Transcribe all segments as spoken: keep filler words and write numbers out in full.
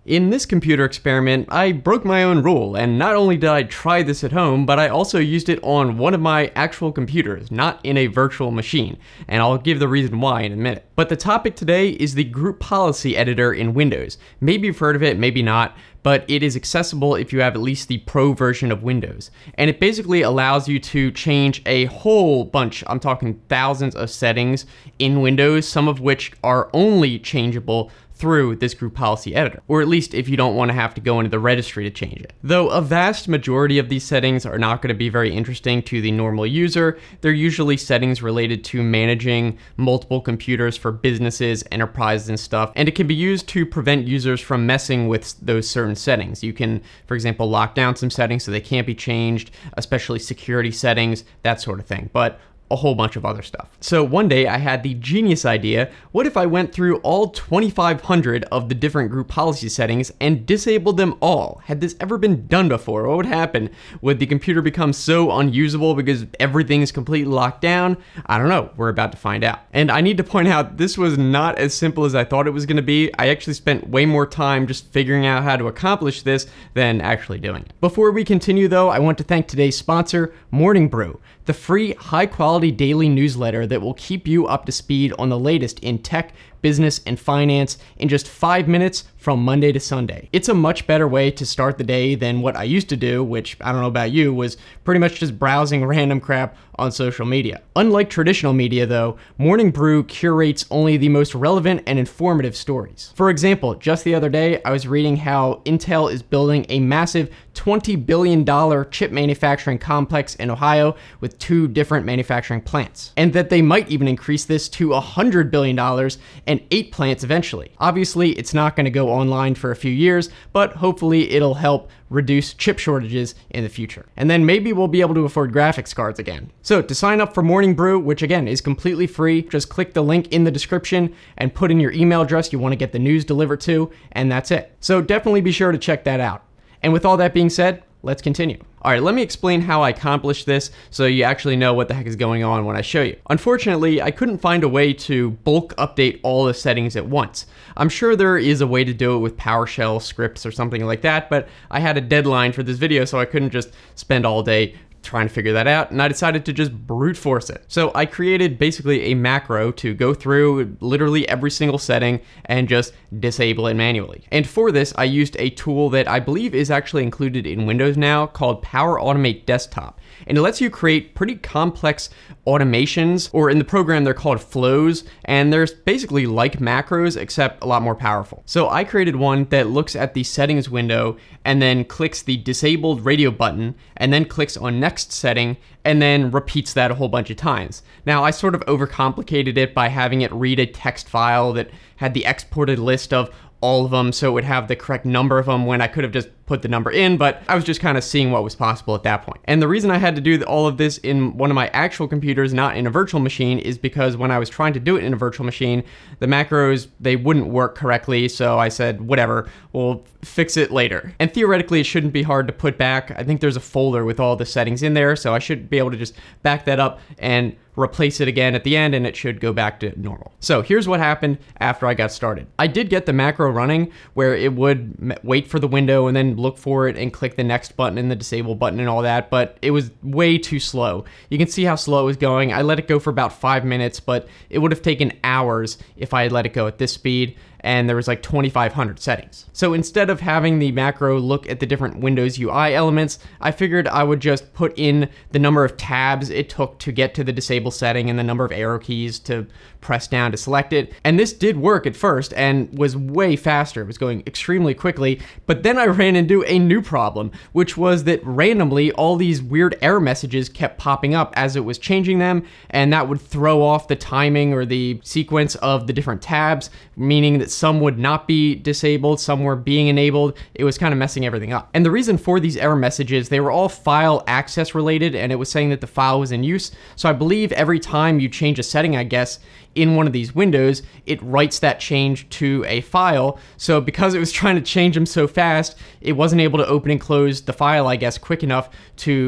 In this computer experiment, I broke my own rule, and not only did I try this at home, but I also used it on one of my actual computers, not in a virtual machine, and I'll give the reason why in a minute. But the topic today is the Group Policy Editor in Windows. Maybe you've heard of it, maybe not, but it is accessible if you have at least the Pro version of Windows. And it basically allows you to change a whole bunch, I'm talking thousands of settings in Windows, some of which are only changeable through this Group Policy Editor, or at least if you don't want to have to go into the registry to change it. Though a vast majority of these settings are not going to be very interesting to the normal user, they're usually settings related to managing multiple computers for businesses, enterprises, and stuff, and it can be used to prevent users from messing with those certain settings. You can, for example, lock down some settings so they can't be changed, especially security settings, that sort of thing. But a whole bunch of other stuff. So one day I had the genius idea, what if I went through all twenty-five hundred of the different group policy settings and disabled them all? Had this ever been done before? What would happen? Would the computer become so unusable because everything is completely locked down? I don't know, we're about to find out. And I need to point out, this was not as simple as I thought it was gonna be. I actually spent way more time just figuring out how to accomplish this than actually doing it. Before we continue though, I want to thank today's sponsor, Morning Brew, the free high-quality daily newsletter that will keep you up to speed on the latest in tech, business, and finance in just five minutes from Monday to Sunday. It's a much better way to start the day than what I used to do, which, I don't know about you, was pretty much just browsing random crap on social media. Unlike traditional media though, Morning Brew curates only the most relevant and informative stories. For example, just the other day, I was reading how Intel is building a massive twenty billion dollar chip manufacturing complex in Ohio with two different manufacturing plants, and that they might even increase this to one hundred billion dollars and eight plants eventually. Obviously, it's not going to go online for a few years, but hopefully it'll help reduce chip shortages in the future. And then maybe we'll be able to afford graphics cards again. So to sign up for Morning Brew, which again is completely free, just click the link in the description and put in your email address you want to get the news delivered to, and that's it. So definitely be sure to check that out. And with all that being said, let's continue. All right, let me explain how I accomplished this so you actually know what the heck is going on when I show you. Unfortunately, I couldn't find a way to bulk update all the settings at once. I'm sure there is a way to do it with PowerShell scripts or something like that, but I had a deadline for this video, so I couldn't just spend all day trying to figure that out, and I decided to just brute force it. So I created basically a macro to go through literally every single setting and just disable it manually. And for this, I used a tool that I believe is actually included in Windows now called Power Automate Desktop. And it lets you create pretty complex automations, or in the program they're called flows, and they're basically like macros except a lot more powerful. So I created one that looks at the settings window and then clicks the disabled radio button and then clicks on next setting and then repeats that a whole bunch of times. Now I sort of overcomplicated it by having it read a text file that had the exported list of all of them, so it would have the correct number of them when I could have just put the number in, but I was just kind of seeing what was possible at that point. And the reason I had to do all of this in one of my actual computers, not in a virtual machine, is because when I was trying to do it in a virtual machine, the macros, they wouldn't work correctly, so I said, whatever, we'll fix it later. And theoretically, it shouldn't be hard to put back. I think there's a folder with all the settings in there, so I should be able to just back that up and replace it again at the end, and it should go back to normal. So here's what happened after I got started. I did get the macro running where it would wait for the window and then look for it and click the next button and the disable button and all that, but it was way too slow. You can see how slow it was going. I let it go for about five minutes, but it would have taken hours if I had let it go at this speed, and there was like twenty-five hundred settings. So instead of having the macro look at the different Windows U I elements, I figured I would just put in the number of tabs it took to get to the disable setting and the number of arrow keys to press down to select it. And this did work at first and was way faster. It was going extremely quickly, but then I ran into a new problem, which was that randomly all these weird error messages kept popping up as it was changing them, and that would throw off the timing or the sequence of the different tabs, meaning that some would not be disabled, some were being enabled. It was kind of messing everything up. And the reason for these error messages, they were all file access related, and it was saying that the file was in use. So I believe every time you change a setting, I guess, in one of these windows, it writes that change to a file. So because it was trying to change them so fast, it wasn't able to open and close the file, I guess, quick enough to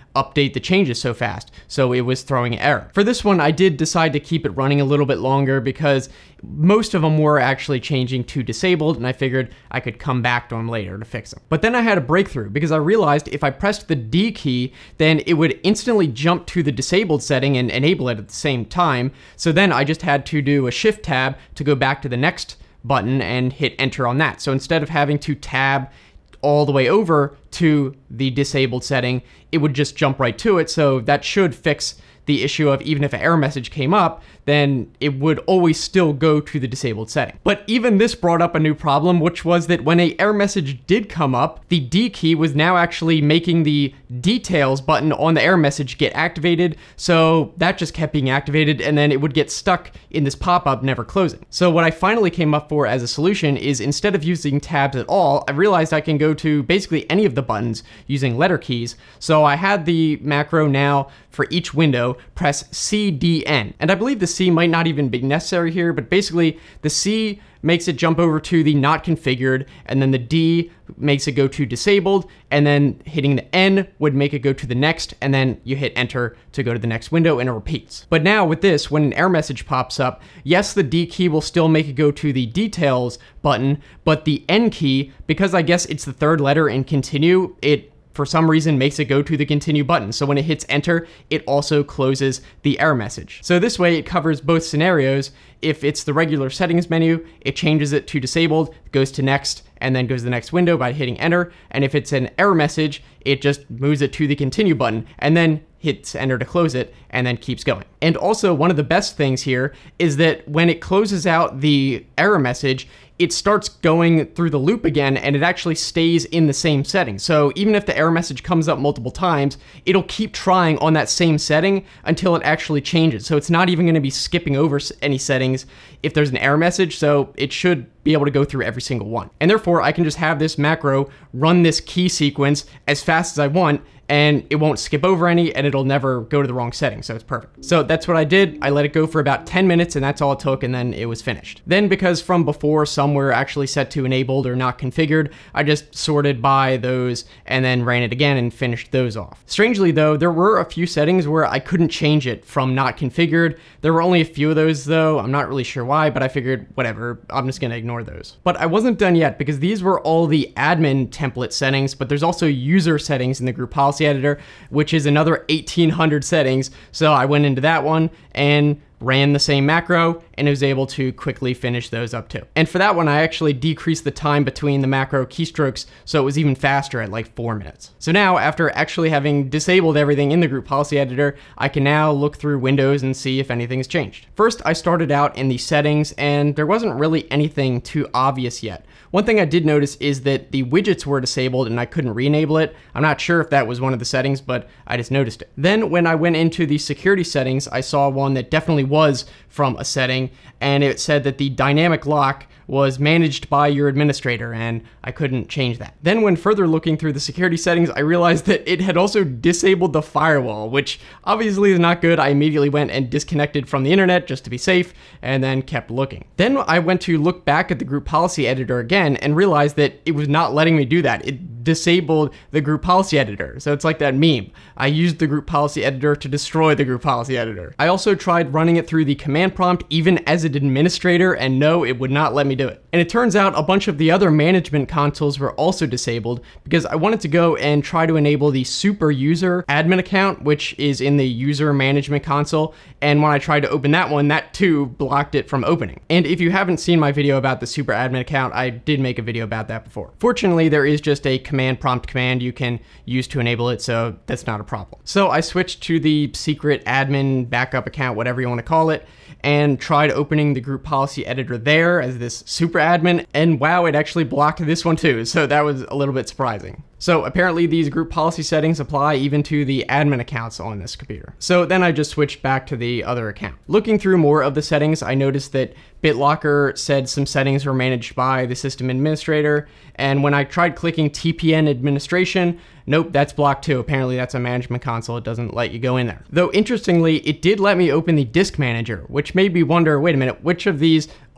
update the changes so fast, so it was throwing an error. For this one, I did decide to keep it running a little bit longer because most of them were actually changing to disabled, and I figured I could come back to them later to fix them. But then I had a breakthrough because I realized if I pressed the D key, then it would instantly jump to the disabled setting and enable it at the same time. So then I just had to do a shift tab to go back to the next button and hit enter on that. So instead of having to tab all the way over to the disabled setting, it would just jump right to it. So that should fix the issue of even if an error message came up, then it would always still go to the disabled setting. But even this brought up a new problem, which was that when an error message did come up, the D key was now actually making the details button on the error message get activated. So that just kept being activated, and then it would get stuck in this pop-up never closing. So what I finally came up for as a solution is, instead of using tabs at all, I realized I can go to basically any of the buttons using letter keys. So I had the macro now for each window, press C D N. And I believe the C might not even be necessary here, but basically the C makes it jump over to the not configured, and then the D makes it go to disabled, and then hitting the N would make it go to the next, and then you hit enter to go to the next window, and it repeats. But now with this, when an error message pops up, yes, the D key will still make it go to the details button, but the N key, because I guess it's the third letter in continue, it for some reason makes it go to the continue button. So when it hits enter, it also closes the error message. So this way it covers both scenarios. If it's the regular settings menu, it changes it to disabled, goes to next, and then goes to the next window by hitting enter. And if it's an error message, it just moves it to the continue button and then hits enter to close it, and then keeps going. And also, one of the best things here is that when it closes out the error message, it starts going through the loop again, and it actually stays in the same setting. So even if the error message comes up multiple times, it'll keep trying on that same setting until it actually changes. So it's not even gonna be skipping over any settings if there's an error message, so it should be able to go through every single one. And therefore, I can just have this macro run this key sequence as fast as I want, and it won't skip over any, and it'll never go to the wrong setting, so it's perfect. So that's what I did. I let it go for about ten minutes, and that's all it took, and then it was finished. Then, because from before some were actually set to enabled or not configured, I just sorted by those and then ran it again and finished those off. Strangely though, there were a few settings where I couldn't change it from not configured. There were only a few of those though. I'm not really sure why, but I figured whatever, I'm just gonna ignore those. But I wasn't done yet, because these were all the admin template settings, but there's also user settings in the group policy editor, which is another eighteen hundred settings. So I went into that one and ran the same macro, and it was able to quickly finish those up too. And for that one, I actually decreased the time between the macro keystrokes, so it was even faster at like four minutes. So now, after actually having disabled everything in the group policy editor, I can now look through Windows and see if anything's changed. First, I started out in the settings, and there wasn't really anything too obvious yet. One thing I did notice is that the widgets were disabled and I couldn't re-enable it. I'm not sure if that was one of the settings, but I just noticed it. Then when I went into the security settings, I saw one that definitely was from a setting, and it said that the dynamic lock was managed by your administrator, and I couldn't change that. Then when further looking through the security settings, I realized that it had also disabled the firewall, which obviously is not good. I immediately went and disconnected from the internet just to be safe, and then kept looking. Then I went to look back at the group policy editor again and realized that it was not letting me do that. It disabled the group policy editor. So it's like that meme. I used the group policy editor to destroy the group policy editor. I also tried running it through the command prompt even as an administrator, and no, it would not let me do it. And it turns out a bunch of the other management consoles were also disabled, because I wanted to go and try to enable the super user admin account, which is in the user management console. And when I tried to open that one, that too blocked it from opening. And if you haven't seen my video about the super admin account, I did make a video about that before. Fortunately, there is just a command prompt command you can use to enable it, so that's not a problem. So I switched to the secret admin backup account, whatever you want to call it, and tried opening the group policy editor there as this super admin, and wow, it actually blocked this one too, so that was a little bit surprising. So apparently these group policy settings apply even to the admin accounts on this computer. So then I just switched back to the other account. Looking through more of the settings, I noticed that BitLocker said some settings were managed by the system administrator, and when I tried clicking T P N administration, nope, that's blocked too. Apparently that's a management console. It doesn't let you go in there. Though interestingly, it did let me open the disk manager, which made me wonder, wait a minute, which of these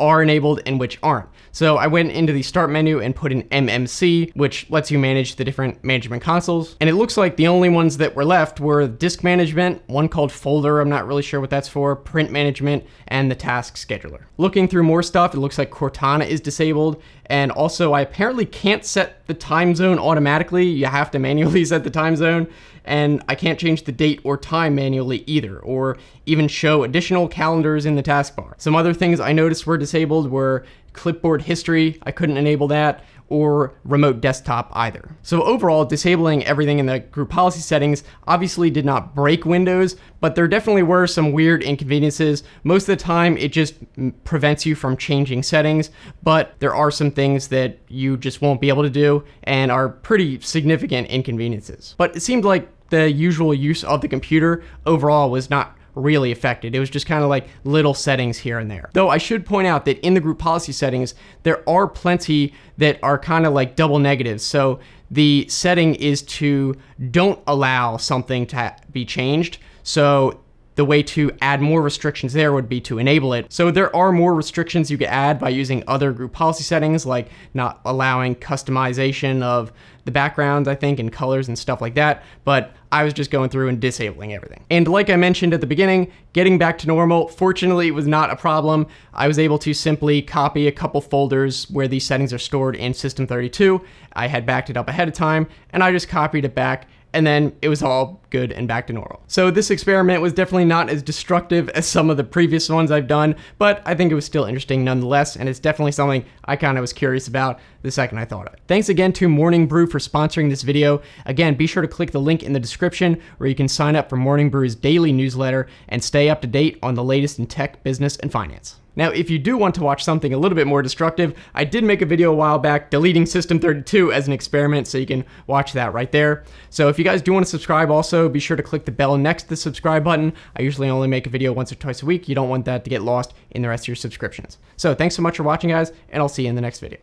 are enabled and which aren't. So I went into the start menu and put in M M C, which lets you manage the different management consoles. And it looks like the only ones that were left were disk management, one called folder, I'm not really sure what that's for, print management, and the task scheduler. Looking through more stuff, it looks like Cortana is disabled. And also I apparently can't set the time zone automatically. You have to manually set the time zone. And I can't change the date or time manually either, or even show additional calendars in the taskbar. Some other things I noticed were disabled were clipboard history, I couldn't enable that, or remote desktop either. So overall, disabling everything in the group policy settings obviously did not break Windows, but there definitely were some weird inconveniences. Most of the time, it just prevents you from changing settings, but there are some things that you just won't be able to do and are pretty significant inconveniences. But it seemed like the usual use of the computer overall was not really affected. It was just kind of like little settings here and there. Though I should point out that in the group policy settings, there are plenty that are kind of like double negatives. So the setting is to don't allow something to be changed. So the way to add more restrictions there would be to enable it. So there are more restrictions you could add by using other group policy settings, like not allowing customization of the background, I think, and colors and stuff like that. But I was just going through and disabling everything. And like I mentioned at the beginning, getting back to normal, fortunately, it was not a problem. I was able to simply copy a couple folders where these settings are stored in System thirty-two. I had backed it up ahead of time, and I just copied it back, and then it was all good and back to normal. So this experiment was definitely not as destructive as some of the previous ones I've done, but I think it was still interesting nonetheless, and it's definitely something I kind of was curious about the second I thought of it. Thanks again to Morning Brew for sponsoring this video. Again, be sure to click the link in the description where you can sign up for Morning Brew's daily newsletter and stay up to date on the latest in tech, business, and finance. Now, if you do want to watch something a little bit more destructive, I did make a video a while back deleting System thirty-two as an experiment, so you can watch that right there. So if you guys do want to subscribe also, be sure to click the bell next to the subscribe button. I usually only make a video once or twice a week. You don't want that to get lost in the rest of your subscriptions. So thanks so much for watching, guys, and I'll see you in the next video.